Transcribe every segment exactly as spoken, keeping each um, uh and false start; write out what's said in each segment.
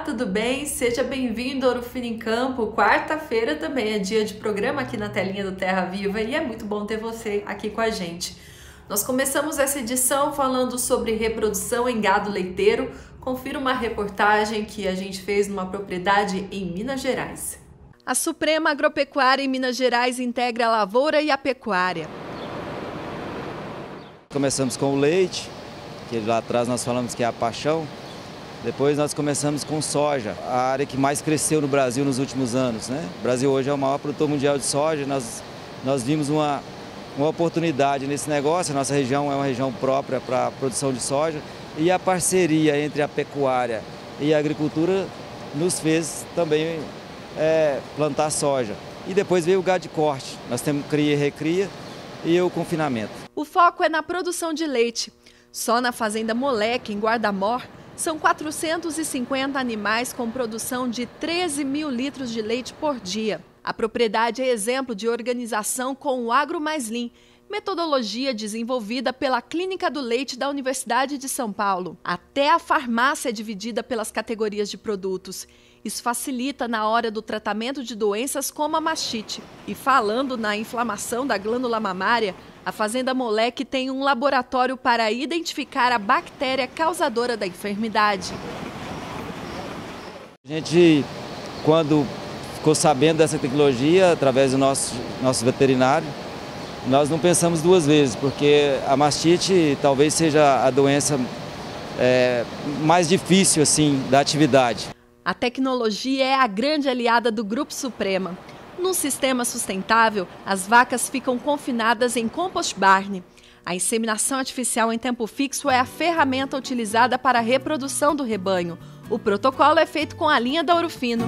tudo bem? Seja bem-vindo ao Ouro Fino em Campo. Quarta-feira também é dia de programa aqui na telinha do Terra Viva e é muito bom ter você aqui com a gente. Nós começamos essa edição falando sobre reprodução em gado leiteiro. Confira uma reportagem que a gente fez numa propriedade em Minas Gerais. A Suprema Agropecuária em Minas Gerais integra a lavoura e a pecuária. Começamos com o leite, que lá atrás nós falamos que é a paixão. Depois nós começamos com soja, a área que mais cresceu no Brasil nos últimos anos, né? O Brasil hoje é o maior produtor mundial de soja, nós, nós vimos uma, uma oportunidade nesse negócio, a nossa região é uma região própria para a produção de soja e a parceria entre a pecuária e a agricultura nos fez também é, plantar soja. E depois veio o gado de corte, nós temos cria e recria e o confinamento. O foco é na produção de leite. Só na Fazenda Moleque, em Guarda-Mor, são quatrocentos e cinquenta animais com produção de treze mil litros de leite por dia. A propriedade é exemplo de organização com o Agro Mais Lean, metodologia desenvolvida pela Clínica do Leite da Universidade de São Paulo. Até a farmácia é dividida pelas categorias de produtos. Isso facilita na hora do tratamento de doenças como a mastite. E falando na inflamação da glândula mamária, a Fazenda Moleque tem um laboratório para identificar a bactéria causadora da enfermidade. A gente, quando ficou sabendo dessa tecnologia, através do nosso, nosso veterinário, nós não pensamos duas vezes, porque a mastite talvez seja a doença é, mais difícil assim, da atividade. A tecnologia é a grande aliada do Grupo Suprema. Num sistema sustentável, as vacas ficam confinadas em compost barn. A inseminação artificial em tempo fixo é a ferramenta utilizada para a reprodução do rebanho. O protocolo é feito com a linha da Ouro Fino.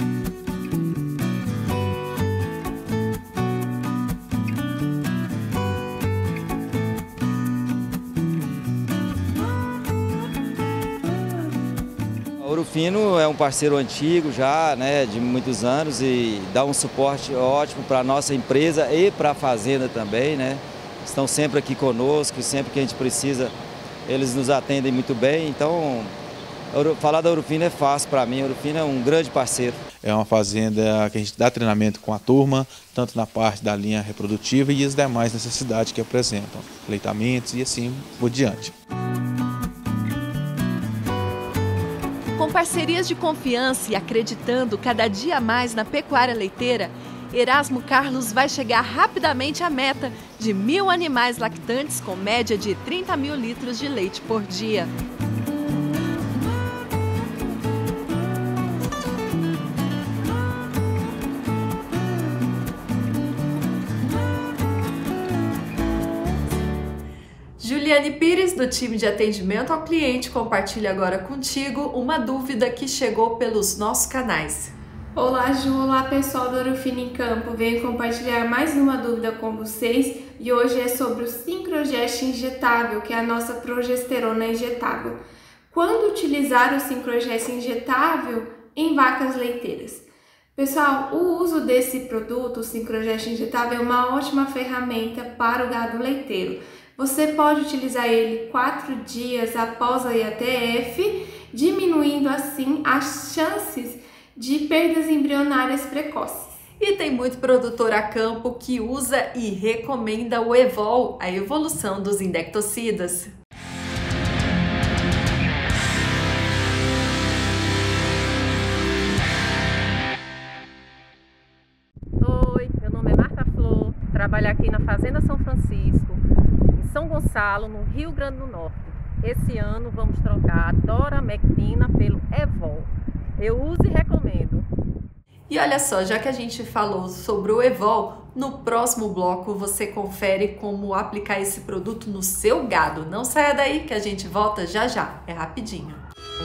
Ouro Fino é um parceiro antigo já, né, de muitos anos e dá um suporte ótimo para a nossa empresa e para a fazenda também, né? Estão sempre aqui conosco, sempre que a gente precisa, eles nos atendem muito bem. Então, falar da Ouro Fino é fácil para mim, a Ouro Fino é um grande parceiro. É uma fazenda que a gente dá treinamento com a turma, tanto na parte da linha reprodutiva e as demais necessidades que apresentam, leitamentos e assim por diante. Com parcerias de confiança e acreditando cada dia mais na pecuária leiteira, Erasmo Carlos vai chegar rapidamente à meta de mil animais lactantes com média de trinta mil litros de leite por dia. Juliane Pires, do time de atendimento ao cliente, compartilha agora contigo uma dúvida que chegou pelos nossos canais. Olá Ju, olá pessoal do Ouro Fino em Campo, venho compartilhar mais uma dúvida com vocês e hoje é sobre o Sincrogest injetável, que é a nossa progesterona injetável. Quando utilizar o Sincrogest injetável em vacas leiteiras? Pessoal, o uso desse produto, o Sincrogest injetável, é uma ótima ferramenta para o gado leiteiro. Você pode utilizar ele quatro dias após a I A T F, diminuindo assim as chances de perdas embrionárias precoces. E tem muito produtor a campo que usa e recomenda o Evol, a evolução dos indectocidas. Oi, meu nome é Marta Flor, trabalho aqui na Fazenda São Francisco, em São Gonçalo, no Rio Grande do Norte. Esse ano vamos trocar a Doramectina pelo Evol. Eu uso e recomendo. E olha só, já que a gente falou sobre o Evol, no próximo bloco você confere como aplicar esse produto no seu gado. Não saia daí que a gente volta já já, é rapidinho.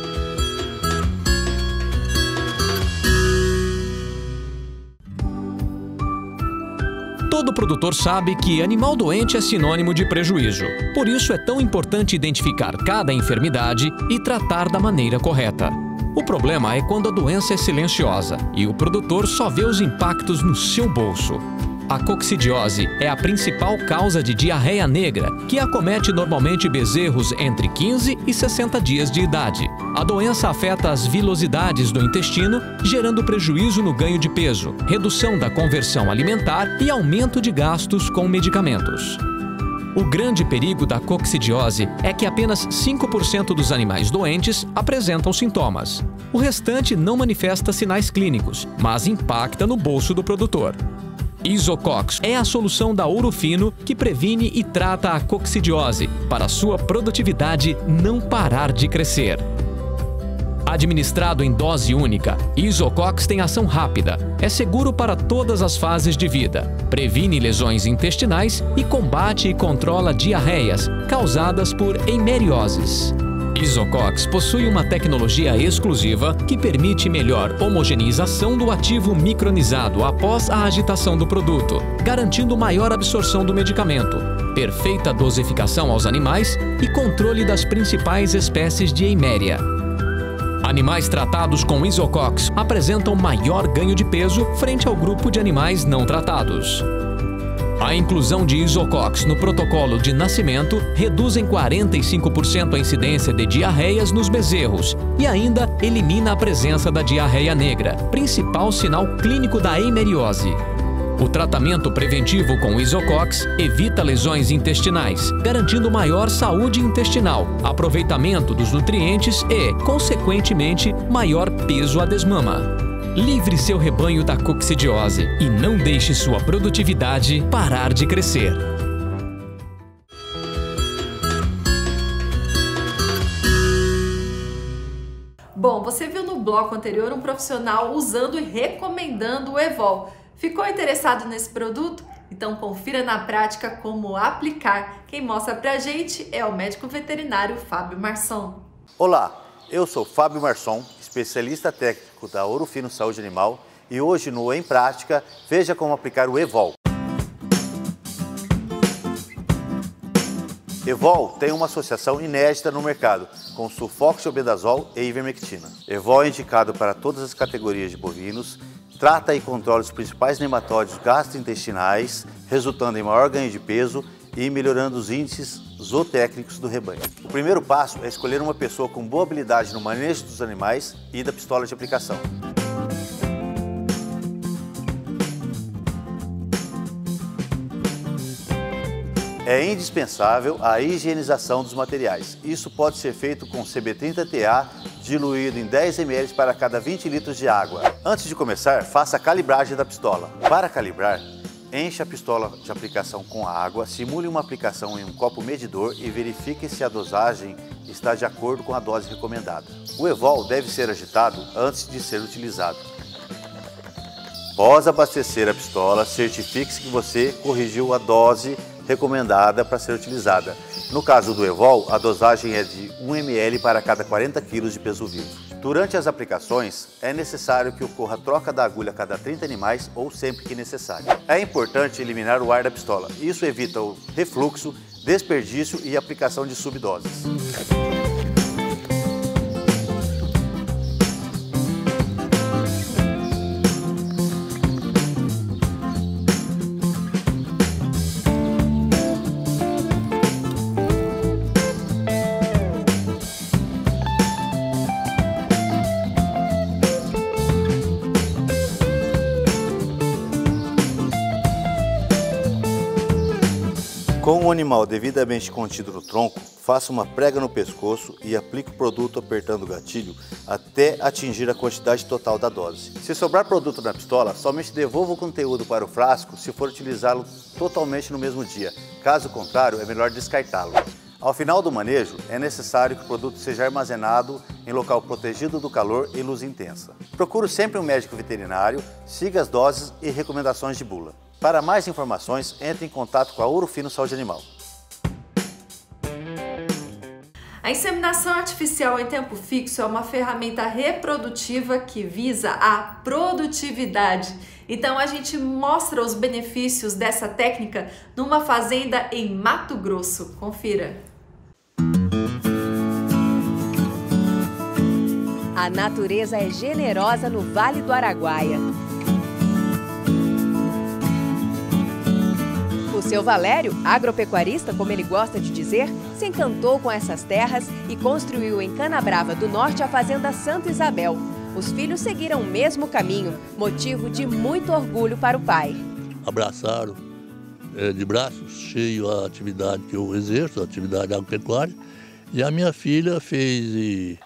Todo produtor sabe que animal doente é sinônimo de prejuízo. Por isso é tão importante identificar cada enfermidade e tratar da maneira correta. O problema é quando a doença é silenciosa e o produtor só vê os impactos no seu bolso. A coccidiose é a principal causa de diarreia negra, que acomete normalmente bezerros entre quinze e sessenta dias de idade. A doença afeta as vilosidades do intestino, gerando prejuízo no ganho de peso, redução da conversão alimentar e aumento de gastos com medicamentos. O grande perigo da coccidiose é que apenas cinco por cento dos animais doentes apresentam sintomas. O restante não manifesta sinais clínicos, mas impacta no bolso do produtor. Isocox é a solução da Ouro Fino que previne e trata a coccidiose para sua produtividade não parar de crescer. Administrado em dose única, Isocox tem ação rápida, é seguro para todas as fases de vida, previne lesões intestinais e combate e controla diarreias causadas por eimerioses. Isocox possui uma tecnologia exclusiva que permite melhor homogeneização do ativo micronizado após a agitação do produto, garantindo maior absorção do medicamento, perfeita dosificação aos animais e controle das principais espécies de eiméria. Animais tratados com Isocox apresentam maior ganho de peso frente ao grupo de animais não tratados. A inclusão de Isocox no protocolo de nascimento reduz em quarenta e cinco por cento a incidência de diarreias nos bezerros e ainda elimina a presença da diarreia negra, principal sinal clínico da eimeriose. O tratamento preventivo com Isocox evita lesões intestinais, garantindo maior saúde intestinal, aproveitamento dos nutrientes e, consequentemente, maior peso à desmama. Livre seu rebanho da coccidiose e não deixe sua produtividade parar de crescer. Bom, você viu no bloco anterior um profissional usando e recomendando o Evol. Ficou interessado nesse produto? Então confira na prática como aplicar. Quem mostra pra gente é o médico veterinário Fábio Marçom. Olá, eu sou Fábio Marçom, especialista técnico da Ouro Fino Saúde Animal, e hoje no Em Prática, veja como aplicar o Evol. Evol tem uma associação inédita no mercado, com sulfoxibendazol e ivermectina. Evol é indicado para todas as categorias de bovinos, trata e controla os principais nematóides gastrointestinais, resultando em maior ganho de peso e melhorando os índices zootécnicos do rebanho. O primeiro passo é escolher uma pessoa com boa habilidade no manejo dos animais e da pistola de aplicação. É indispensável a higienização dos materiais. Isso pode ser feito com C B trinta T A diluído em dez mililitros para cada vinte litros de água. Antes de começar, faça a calibragem da pistola. Para calibrar, encha a pistola de aplicação com água, simule uma aplicação em um copo medidor e verifique se a dosagem está de acordo com a dose recomendada. O Evol deve ser agitado antes de ser utilizado. Após abastecer a pistola, certifique-se que você corrigiu a dose recomendada para ser utilizada. No caso do Evol, a dosagem é de um mililitro para cada quarenta quilos de peso vivo. Durante as aplicações, é necessário que ocorra a troca da agulha a cada trinta animais ou sempre que necessário. É importante eliminar o ar da pistola. Isso evita o refluxo, desperdício e aplicação de subdoses. Com o animal devidamente contido no tronco, faça uma prega no pescoço e aplique o produto apertando o gatilho até atingir a quantidade total da dose. Se sobrar produto na pistola, somente devolva o conteúdo para o frasco se for utilizá-lo totalmente no mesmo dia. Caso contrário, é melhor descartá-lo. Ao final do manejo, é necessário que o produto seja armazenado em local protegido do calor e luz intensa. Procure sempre um médico veterinário, siga as doses e recomendações de bula. Para mais informações, entre em contato com a Ouro Fino Saúde Animal. A inseminação artificial em tempo fixo é uma ferramenta reprodutiva que visa a produtividade. Então a gente mostra os benefícios dessa técnica numa fazenda em Mato Grosso. Confira. A natureza é generosa no Vale do Araguaia. Seu Valério, agropecuarista, como ele gosta de dizer, se encantou com essas terras e construiu em Canabrava do Norte a fazenda Santa Isabel. Os filhos seguiram o mesmo caminho, motivo de muito orgulho para o pai. Abraçaram é, de braços cheios a atividade que eu exerço, a atividade agropecuária, e a minha filha fez,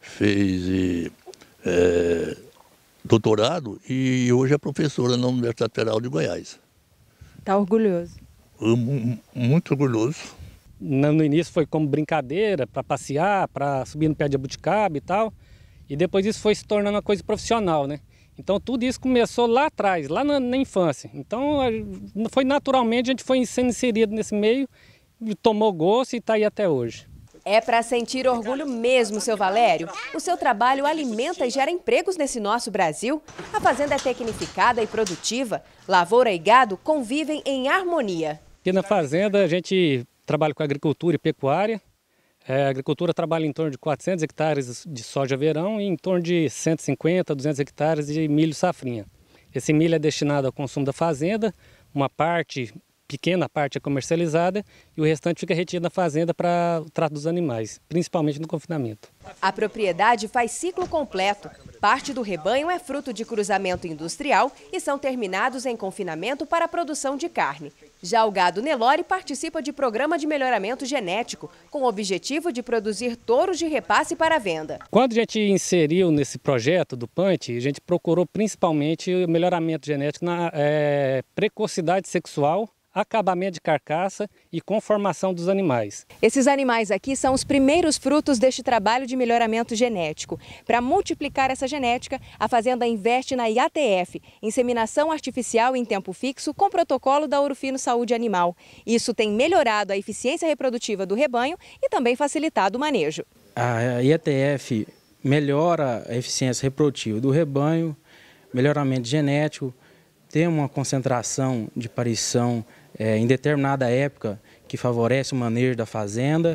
fez é, doutorado e hoje é professora na Universidade Federal de Goiás. Está orgulhoso? Muito orgulhoso. No início foi como brincadeira, para passear, para subir no pé de abuticaba e tal. E depois isso foi se tornando uma coisa profissional, né? Então tudo isso começou lá atrás, lá na, na infância. Então foi naturalmente, a gente foi sendo inserido nesse meio, tomou gosto e está aí até hoje. É para sentir orgulho mesmo, seu Valério. O seu trabalho alimenta e gera empregos nesse nosso Brasil. A fazenda é tecnificada e produtiva. Lavoura e gado convivem em harmonia. Aqui na fazenda a gente trabalha com agricultura e pecuária. É, a agricultura trabalha em torno de quatrocentos hectares de soja verão e em torno de cento e cinquenta, duzentos hectares de milho safrinha. Esse milho é destinado ao consumo da fazenda, uma parte... pequena parte é comercializada e o restante fica retido na fazenda para o trato dos animais, principalmente no confinamento. A propriedade faz ciclo completo. Parte do rebanho é fruto de cruzamento industrial e são terminados em confinamento para a produção de carne. Já o gado Nelore participa de programa de melhoramento genético, com o objetivo de produzir touros de repasse para a venda. Quando a gente inseriu nesse projeto do P A N T, a gente procurou principalmente o melhoramento genético na é, precocidade sexual, acabamento de carcaça e conformação dos animais. Esses animais aqui são os primeiros frutos deste trabalho de melhoramento genético. Para multiplicar essa genética, a fazenda investe na I A T F, inseminação artificial em tempo fixo com protocolo da Ouro Fino Saúde Animal. Isso tem melhorado a eficiência reprodutiva do rebanho e também facilitado o manejo. A I A T F melhora a eficiência reprodutiva do rebanho, melhoramento genético, tem uma concentração de parição É, em determinada época, que favorece o manejo da fazenda.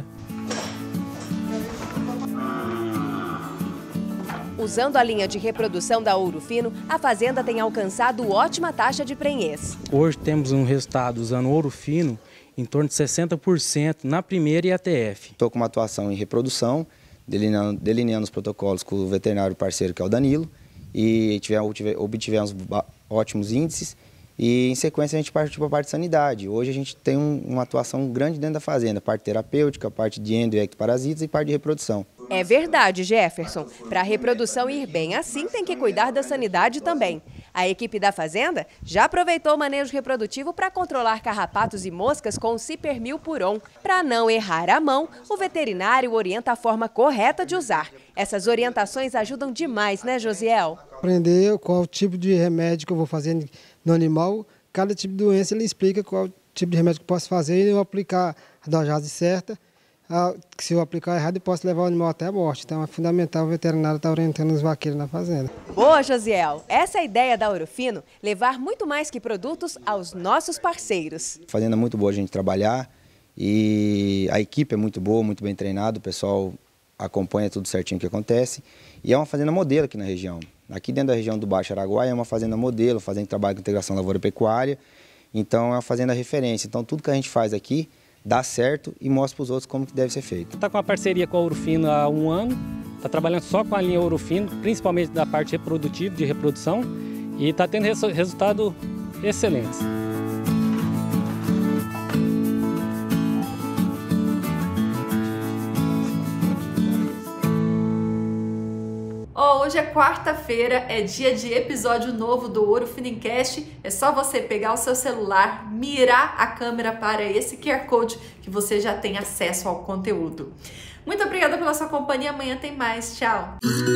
Usando a linha de reprodução da Ouro Fino, a fazenda tem alcançado ótima taxa de prenhez. Hoje temos um resultado usando Ouro Fino em torno de sessenta por cento na primeira I A T F. Estou com uma atuação em reprodução, delineando, delineando os protocolos com o veterinário parceiro, que é o Danilo, e tivemos, obtivemos ótimos índices. E em sequência a gente partiu para a parte de sanidade. Hoje a gente tem um, uma atuação grande dentro da fazenda, parte terapêutica, parte de endo e ectoparasitas e parte de reprodução. É verdade, Jefferson. Para a reprodução ir bem assim, tem que cuidar da sanidade também. A equipe da fazenda já aproveitou o manejo reprodutivo para controlar carrapatos e moscas com o Cipermil Puron. Para não errar a mão, o veterinário orienta a forma correta de usar. Essas orientações ajudam demais, né, Josiel? Aprender qual tipo de remédio que eu vou fazer no animal, cada tipo de doença ele explica qual tipo de remédio que eu posso fazer e eu aplicar a dosagem certa. Se eu aplicar errado, eu posso levar o animal até a morte. Então é fundamental o veterinário estar orientando os vaqueiros na fazenda. Boa, Josiel! Essa é a ideia da Ouro Fino, levar muito mais que produtos aos nossos parceiros. Fazenda é muito boa a gente trabalhar e a equipe é muito boa, muito bem treinada, o pessoal acompanha tudo certinho que acontece. E é uma fazenda modelo aqui na região. Aqui dentro da região do Baixo Araguaia é uma fazenda modelo, fazenda que trabalha com integração lavoura-pecuária. Então é uma fazenda referência. Então tudo que a gente faz aqui dá certo e mostra para os outros como que deve ser feito. Está com uma parceria com a Ouro Fino há um ano, está trabalhando só com a linha Ouro Fino, principalmente da parte reprodutiva, de reprodução, e está tendo resu resultados excelentes. Oh, hoje é quarta-feira, é dia de episódio novo do Ouro Finicast. É só você pegar o seu celular, mirar a câmera para esse Q R Code que você já tem acesso ao conteúdo. Muito obrigada pela sua companhia, amanhã tem mais. Tchau!